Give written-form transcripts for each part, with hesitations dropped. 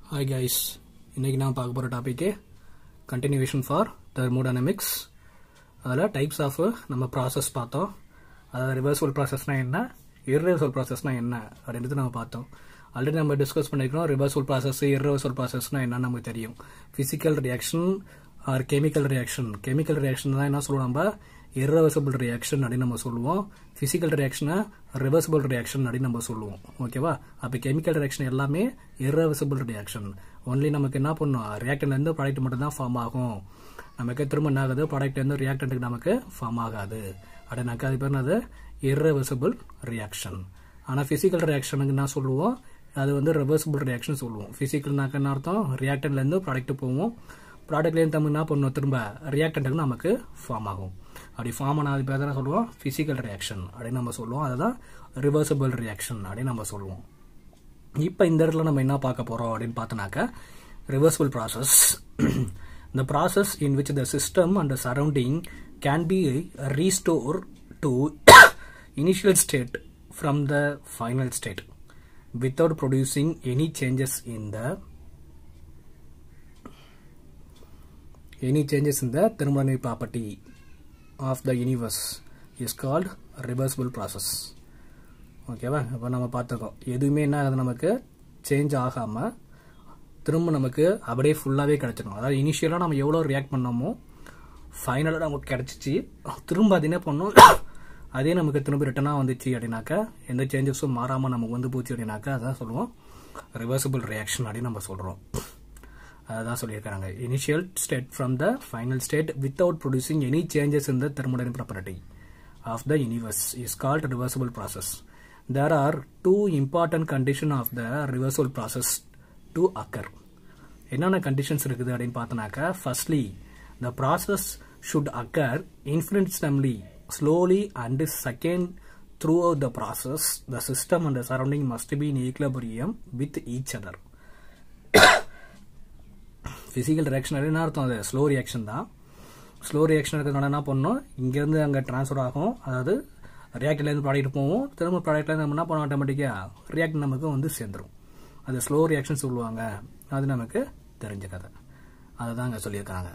Hi guys, இன்னைக்கு நான் பார்க்க போற டாபிக் continuation for thermodynamics. அதல types of நம்ம process பார்த்தோம். அதாவது reversible processனா என்ன, irreversible processனா என்ன அப்படின்றது நம்ம பார்த்தோம். ஆல்ரெடி நம்ம டிஸ்கஸ் பண்ணிருக்கோம். reversible process, irreversible processனா என்னன்னு நமக்கு தெரியும். physical reaction or chemical reaction. chemical reaction தான் என்ன சொல்லுவோம் நம்ம irreversible reaction அப்படி நம்ம சொல்லுவோம். physical reaction reversible reaction அப்படி நம்ம சொல்லுவோம். ஓகேவா? அப்ப chemical reaction எல்லாமே irreversible reaction. only நமக்கு என்ன பண்ணும், reactant இருந்து ப்ராடக்ட் மட்டும் தான் ஃபார்ம் ஆகும். நமக்கு திரும்ப என்ன ஆகுது, ப்ராடக்ட் இருந்து ரியாக்டன்ட்க்கு நமக்கு ஃபார்ம் ஆகாது. அப்படினாக்க அது பேர் என்னது, irreversible reaction. ஆனா physical reactionக்கு என்ன சொல்லுவோம், அது வந்து reversible reaction சொல்லுவோம். physicalனாக்க என்ன அர்த்தம், reactantல இருந்து ப்ராடக்ட் போவோம், ப்ராடக்ட்ல இருந்து நம்ம என்ன பண்ணுவோம், திரும்ப ரியாக்டன்ட்க்கு நமக்கு ஃபார்ம் ஆகும். அப்படி ஃபார்ம் ஆனது பேர் தான் சொல்லுவோம் physical reaction அப்படி நம்ம சொல்லுவோம். அதுதான் reversible reaction அப்படி நம்ம சொல்லுவோம். இப்போ இந்த இடத்துல நம்ம என்ன பார்க்க போறோம் அப்படினு பார்த்தனாக்க, reversible process. The process in which the system and the surrounding can be restored to initial state from the final state without producing any changes in the thermodynamic property of the universe is called reversible process. ஓகேவா? அப்போ நம்ம பார்த்துக்கோம், எதுவுமே என்ன ஆகுது, நமக்கு change ஆகாம திரும்ப நமக்கு அப்படியே ஃபுல்லாகவே கிடைச்சிடும். அதாவது இனிஷியலாக நம்ம எவ்வளோ ரியாக்ட் பண்ணோமோ ஃபைனலாக நமக்கு கிடைச்சிச்சு, திரும்ப அது என்ன பண்ணோம், அதே நமக்கு திரும்ப ரிட்டனாக வந்துச்சு அப்படின்னாக்கா, எந்த சேஞ்சஸும் மாறாமல் நமக்கு வந்து போச்சு அப்படின்னாக்கா, அதான் சொல்லுவோம் ரிவர்சிபிள் ரியாக்ஷன் அப்படின்னு நம்ம சொல்கிறோம். அதான் சொல்லியிருக்காங்க, initial state from the final state without producing any changes in the thermodynamic property of the universe is called reversible process. There are two important conditions of the reversible process to occur. என்னென்ன conditions இருக்குது அப்படின்னு பார்த்தனாக்கா, firstly, the process should occur infinitesimally slowly, and second, throughout the process the system and the surrounding must be in equilibrium with each other. physical reaction என்ன அர்த்தம், அது slow reaction தான். Slow reaction இருக்கிறதுனால என்ன பண்ணணும், இங்கேருந்து அங்கே ட்ரான்ஸ்ஃபர் ஆகும். அதாவது ரியாக்டர்லேருந்து ப்ராடக்ட் போவோம், திரும்ப ப்ராடக்ட்லேருந்து நம்ம என்ன பண்ணோம், ஆட்டோமேட்டிக்காக ரியாக்ட் நமக்கு வந்து சேர்ந்துடும். அது ஸ்லோ ரியாக்ஷன் சொல்லுவாங்க. அது நமக்கு தெரிஞ்ச கதை, அதை தான் அங்கே சொல்லியிருக்காங்க.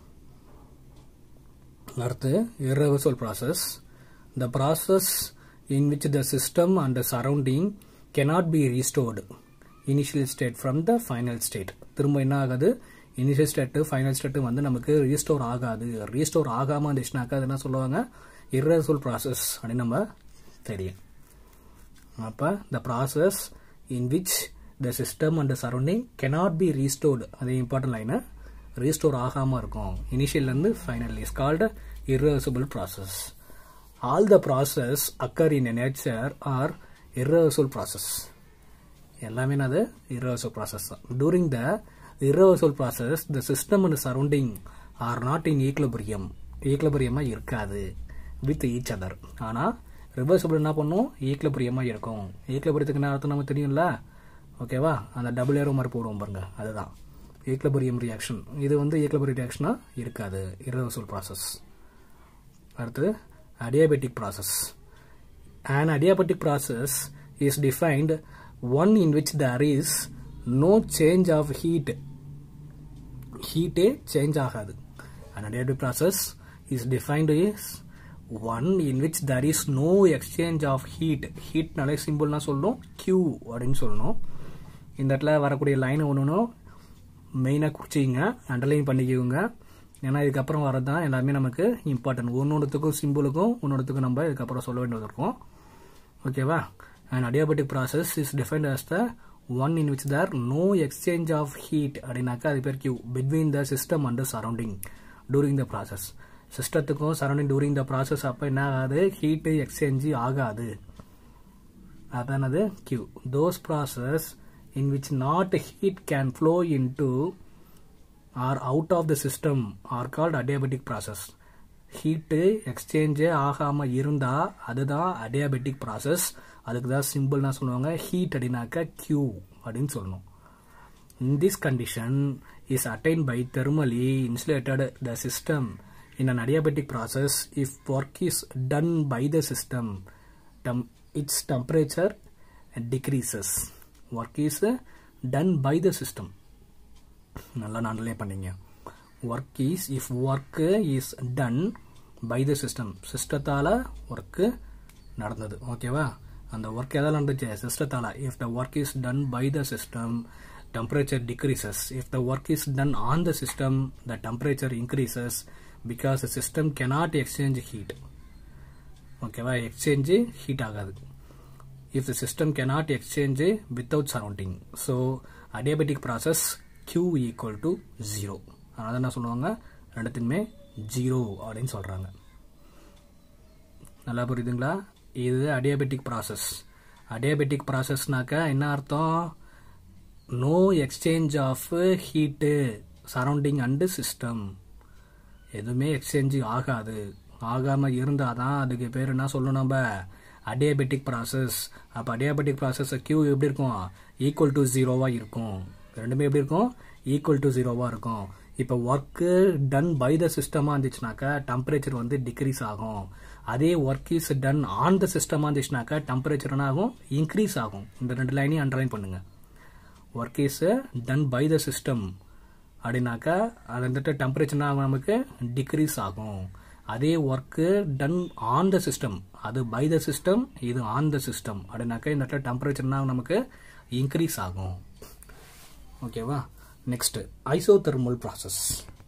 அடுத்து irreversible process. The process in which the system and the surrounding cannot be restored initial state from the final state. திரும்ப என்ன ஆகாது, இனிஷியல் ஸ்டேட்டு ஃபைனல் ஸ்டேட்டு வந்து நமக்கு ரீஸ்டோர் ஆகாது. ரீஸ்டோர் ஆகாமல் இருந்துச்சுனாக்கா அது என்ன சொல்லுவாங்க, irreversible process அப்படின்னு நம்ம தெரியும். அப்போ the process in which the system and the surrounding cannot be restored, அது இம்பார்ட்டன்ட் லைனு, ரீஸ்டோர் ஆகாமல் இருக்கும் இனிஷியல்லேருந்து final, is called irreversible process. All the process occur in a nature are irreversible process. எல்லாமே அது irreversible process தான். During the irreversible process the system and surrounding are not in equilibrium. ஈக்குலிபிரியமாக இருக்காது with each other. ஆனால் reversible என்ன பண்ணும், ஈக்குலிபிரியமாக இருக்கும். ஈக்குலிபிரியத்துக்கு என்ன அர்த்தம் நமக்கு தெரியும்ல, ஓகேவா? அந்த டபுள் ஏரோ மாதிரி போடுவோம் பாருங்க, அதுதான் ஈக்குலிபிரியம் ரியாக்ஷன். இது வந்து ஈக்குலிபிரியம் ரியாக்ஷனாக இருக்காது, irreversible process. அடுத்து adiabatic process. An adiabatic process is defined one in which there is no change of heat. ஹீட்டே சேஞ்ச் ஆகாது. An adiabatic process is defined as one in which there is no exchange of heat. ஹீட்னாலே சிம்பிள்னா சொல்லணும் Q அப்படின்னு சொல்லணும். இந்த இடத்துல வரக்கூடிய லைன் ஒன்று மெயினாக குறிச்சிங்க, அண்டர்லைன் பண்ணிக்குவோங்க. ஏன்னா இதுக்கப்புறம் வரது தான் எல்லாமே நமக்கு இம்பார்ட்டன்ட். ஒன்னொன்றுத்துக்கும் சிம்பிளுக்கும் ஒன்னொன்றுத்துக்கும் நம்ம இதுக்கப்புறம் சொல்ல வேண்டியது இருக்கும். ஓகேவா? An adiabatic process is defined as the one in which there no exchange of heat அப்படின்னாக்கா அது பேர் Q, between the system and the surrounding during the process. சிஸ்டத்துக்கும் சரௌண்டிங் டூரிங் த ப்ராசஸ் அப்போ என்ன ஆகாது, ஹீட்டு எக்ஸ்சேஞ்ச் ஆகாது. அதானது Q. Those process in which not heat can flow into or out of the system are called adiabatic process. Heat எக்ஸ்சேஞ்சே ஆகாமல் இருந்தால் அதுதான் adiabatic process. அதுக்கு தான் சிம்பிள்னா சொல்லுவாங்க ஹீட் அப்படின்னாக்கா Q அப்படின்னு சொல்லணும். In this condition is attained by thermally insulated the system. In an adiabatic process, if work is done by the system, its temperature decreases. Work is done by the system. நல்லா நாங்களே பண்ணீங்க. Work is if work is done by the system, சிஸ்டத்தால் work நடந்தது. ஓகேவா, அந்த work எதால் நடந்துச்சு, சிஸ்டத்தால். If the work is done by the system temperature decreases. If the work is done on the system, the temperature increases because the system cannot exchange heat. ஓகேவா, exchange heat ஆகாது. If the system cannot exchange without surrounding, so adiabatic process Q equal to 0. அதனால என்ன சொல்லுவாங்க, ரெண்டுத்துக்குமே 0 அப்படின்னு சொல்றாங்க. நல்லா புரியுதுங்களா? இது adiabatic process. adiabatic processனாக்க என்ன அர்த்தம்? no exchange of heat surrounding and system. எதுவுமே எக்ஸ்சேஞ்ச் ஆகாது. ஆகாம இருந்தாதான் அதுக்கு பேர் என்ன சொல்லணும் நம்ம, adiabatic process. அப்ப adiabatic process Q எப்படி இருக்கும், ஈக்குவல் டு 0வா இருக்கும். ரெண்டுமே எப்படி இருக்கும், ஈக்குவல் டு 0வா இருக்கும். இப்போ ஒர்க் டன் பை த சிஸ்டமா இருந்துச்சுனாக்கா டெம்பரேச்சர் வந்து டிக்ரீஸ் ஆகும். அதே work is done on the சிஸ்டமா இருந்துச்சுனாக்கா டெம்பரேச்சர் என்ன ஆகும், இன்க்ரீஸ் ஆகும். இந்த ரெண்டு லைனையும் அண்டர்லைன் பண்ணுங்க. Work is done by the system அப்படின்னாக்கா அது வந்துட்டு டெம்பரேச்சர் நமக்கு டிக்ரீஸ் ஆகும். அதே work done on the system, அது பை த சிஸ்டம், இது ஆன் த சிஸ்டம் அப்படின்னாக்கா இந்த இடத்துல டெம்பரேச்சர் நமக்கு இன்க்ரீஸ் ஆகும். ஓகேவா, next isothermal process.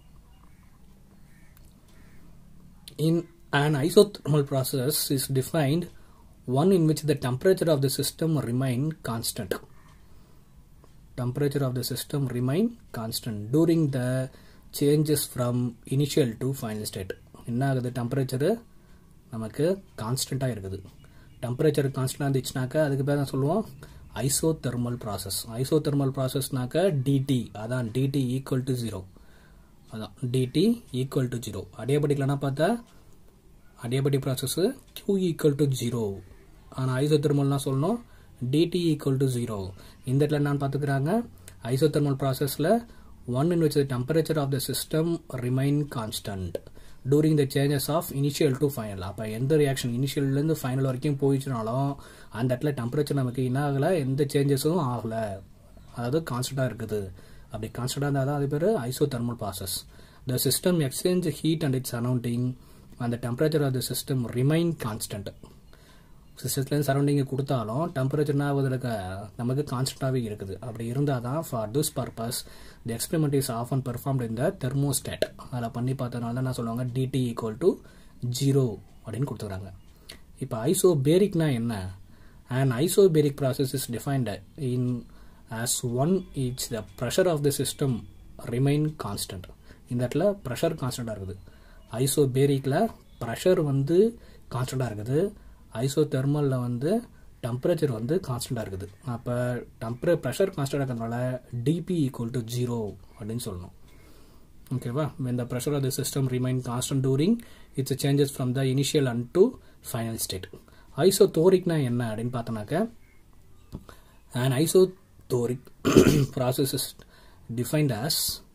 In an isothermal process is defined one in which the temperature of the system remain constant. Temperature of the system remain constant during the changes from initial to final state. என்ன ஆகுது, temperature நமக்கு கான்ஸ்டன்ட்டாக இருக்குது. Temperature கான்ஸ்டன்டாக இருந்துச்சுனாக்கா அதுக்கு பேர் தான் சொல்லுவோம் isothermal process. Isothermal ப்ராசஸ்னாக்கா DT, அதான் டிடி ஈக்குவல் டு 0. அதான் டிடி ஈக்குவல் டு 0. அடியாபட்டிக்கில் என்ன பார்த்தா adiabatic process Q equal to 0. ஆனால் ஐசோதெர்மல்னா சொல்லணும் dt equal to 0. இந்த இடத்துல என்னன்னு பார்த்துக்கிறாங்க, ஐசோதெர்மல் ப்ராசஸில் one in which the temperature of the system remain constant during the changes of initial to final. அப்போ எந்த ரியாக்ஷன் இனிஷியல்லேருந்து ஃபைனல் வரைக்கும் போயிடுச்சுனாலும் அந்த இடத்துல டெம்பரேச்சர் நமக்கு என்ன ஆகலை, எந்த சேஞ்சஸும் ஆகலை, அதாவது கான்ஸ்டண்ட்டாக இருக்குது. அப்படி கான்ஸ்டண்ட்டாக இருந்தால் தான் அது பேர் isothermal process. The system exchange heat and its surrounding and the temperature of the system remain constant. சிஸ்டத்துலேருந்து சரௌண்டிங்கை கொடுத்தாலும் டெம்பரேச்சர் என்ன ஆகுதுக்கு நமக்கு கான்ஸ்டன்டாகவே இருக்குது. அப்படி இருந்தால் தான் for this purpose the experiment is often performed in the thermostat. அதில் பண்ணி பார்த்தனால தான் என்ன சொல்லுவாங்க, டிடி ஈக்குவல் டு 0 அப்படின்னு கொடுத்துக்கிறாங்க. இப்போ ஐசோபேரிக்னா என்ன? And isobaric process is defined in as one it's the pressure of the system remain constant. இந்த இடத்துல ப்ரெஷர் கான்ஸ்டண்ட்டாக இருக்குது. ஐசோபேரிக்கில் ப்ரெஷர் வந்து கான்ஸ்டண்ட்டாக இருக்குது. ஐசோதெர்மலில் வந்து டெம்பரேச்சர் வந்து கான்ஸ்டண்ட்டாக இருக்குது. அப்போ ப்ரெஷர் கான்ஸ்டண்ட்டாக இருக்கிறதுனால டிபி ஈக்குவல் டு 0 அப்படின்னு சொல்லணும். ஓகேவா, when the pressure of the system remain constant during its changes from the initial and to final state. ஐசோதோரிக்னா என்ன அப்படின்னு பார்த்தோன்னாக்க, an isothermic process is defined as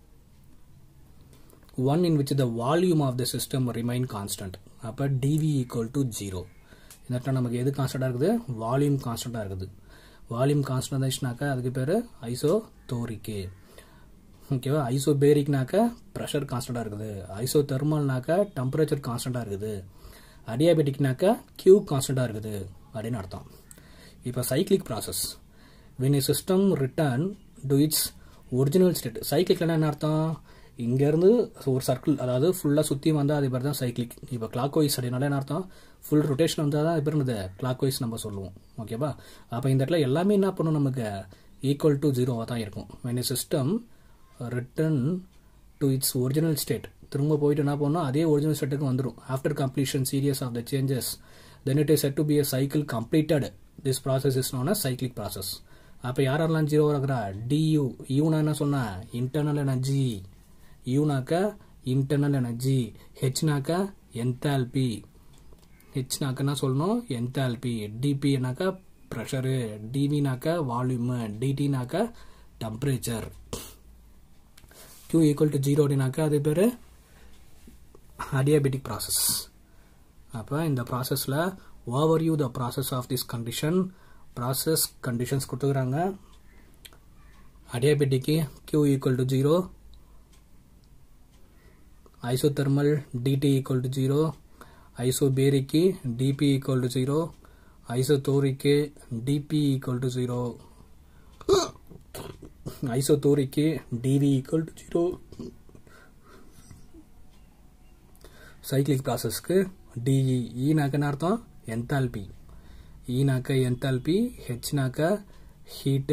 one in which the volume of the system remain constant. அப்போ dV equal to 0. இந்த இடத்துல நமக்கு எது கான்ஸ்டண்ட்டாக இருக்குது, volume கான்ஸ்டண்ட்டாக இருக்குது. வால்யூம் கான்ஸ்டன்ட் ஆச்சுனாக்கா அதுக்கு பேர் ஐசோதோரிக்கு. ஓகேவா, ஐசோபேரிக்னாக்கா ப்ரெஷர் கான்ஸ்டண்ட்டாக இருக்குது. ஐசோதெர்மல்னாக்கா டெம்பரேச்சர் கான்ஸ்டண்ட்டாக இருக்குது. அடியாபெட்டிக்னாக்கா Q கான்ஸ்டண்ட்டாக இருக்குது அப்படின்னு அர்த்தம். இப்போ cyclic process, when a system return to its original state. சைக்ளிக்னா என்ன அர்த்தம், இங்கேருந்து ஒரு சர்க்கிள், அதாவது ஃபுல்லாக சுற்றி வந்தால் அது பேர் தான் சைக்ளிக். இப்போ கிளாக் வைஸ் அப்படின்னால என்ன அர்த்தம், ஃபுல் ரொட்டேஷன் வந்தால் தான் அது பேர் என்னது கிளாக் வைஸ் நம்ம சொல்லுவோம். ஓகேவா, அப்போ இந்த இடத்துல எல்லாமே என்ன பண்ணும், நமக்கு ஈக்குவல் டு 0 தான் இருக்கும். when a system return to its original state, திரும்ப போயிட்டு என்ன பண்ணணும், அதே ஒரிஜினல் ஸ்டேட்டுக்கு வந்துடும். After completion series of the changes then it is said to be a cycle completed. This process is known as cyclic process. அப்போ யாரெல்லாம் 0 இருக்கிறா, du. யூனா என்ன சொன்னா, இன்டர்னல் எனர்ஜி. யூனாக்கா இன்டர்னல் எனர்ஜி. ஹெச்னாக்கா என்தால்பி. ஹெச்னாக்கா என்ன சொல்லணும், என்தால்பி. டிபினாக்கா ப்ரெஷரு. டிவினாக்கா வால்யூமு. டிடினாக்கா டெம்பரேச்சர். Q equal to 0 அப்படின்னாக்கா அது பேர் அடியாபெட்டிக் ப்ராசஸ். அப்போ இந்த ப்ராசஸில் overview the process of this condition. Process conditions கொடுத்துக்கிறாங்க. adiabatic Q equal to 0, isothermal dt equal to 0, isobaric dp equal to 0, isotonic dp equal to 0, isotonic dv equal to 0. cyclic process க்கு DE E நாக்க என்ன அர்த்தம் enthalpy, E நாக்க enthalpy, H நாக்க heat,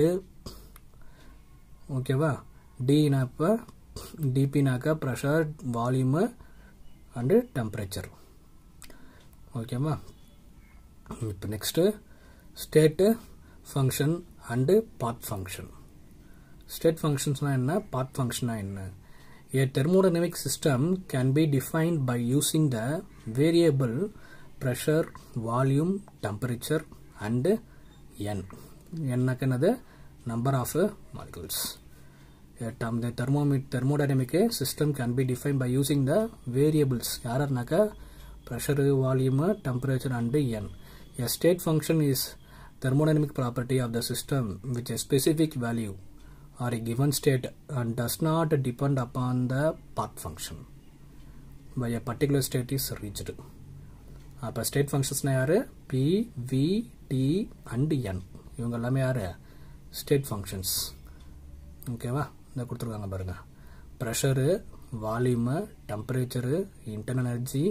ஓகேவா, D நாக்க dp நாக்க pressure, volume and temperature. ஓகேவா. இப்போ next state function and path function. State functions என்ன, path function என்ன? A thermodynamic system can be defined by using the variable pressure, volume, temperature and N. N is number of molecules. The thermodynamic system can be defined by using the variables. Pressure, volume, temperature and N. A state function is thermodynamic property of the system with a specific value or a given state and does not depend upon the path function by a particular state is reached. அப்ப state functions யாரு P, V, T and N. இவங்க எல்லாமே யாரு state functions. ஓகேவா, இந்த கொடுத்துருக்காங்க பாருங்க. pressure, volume, temperature, internal energy,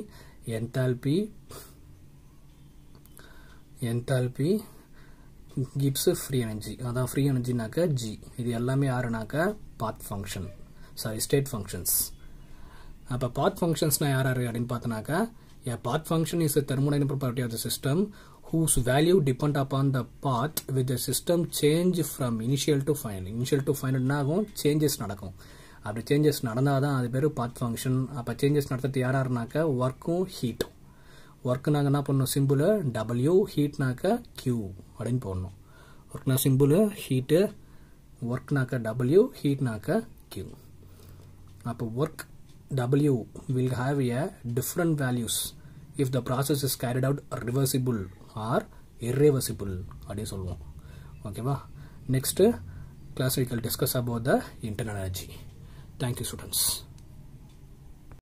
enthalpy gives free energy. அதான் free energy நாக்க G. இது எல்லாமே யாருனாக்க path function, sorry state functions. அப்ப path functions na யார் அப்படினு பார்த்தனாக்க a path function is a thermodynamic property of the system whose value depend upon the path with the system change from initial to final. Initial to final நாகும் changes நடக்கும். அப்படி changes நடந்தாதான் அது பேரு path function. அப்ப changes நடத்துறது யாராருனாக்க workக்கும் heat. work நாங்க என்ன பண்ணோம் simple W, heat நாக்க Q அப்படினு போடணும். work na symbol heat, work நாக்க W, heat நாக்க Q. அப்ப work W will have a different values if the process is carried out reversible or irreversible அப்படி சொல்லுவோம். ஓகேவா. next class we will discuss about the internal energy. Thank you students.